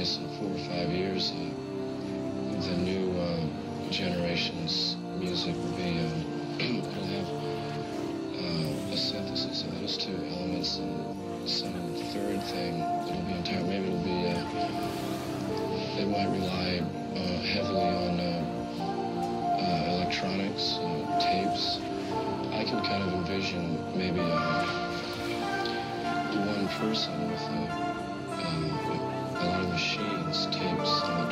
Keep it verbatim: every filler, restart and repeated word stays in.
guess in four or five years, uh, the new uh, generation's music will be, uh, it'll have uh, a synthesis of those two elements, and some third thing that'll be entire, maybe it'll be, uh, they might rely uh, heavily on uh, uh, electronics, uh, tapes. I can kind of envision maybe uh, one person with a, uh, a lot of machines, tapes,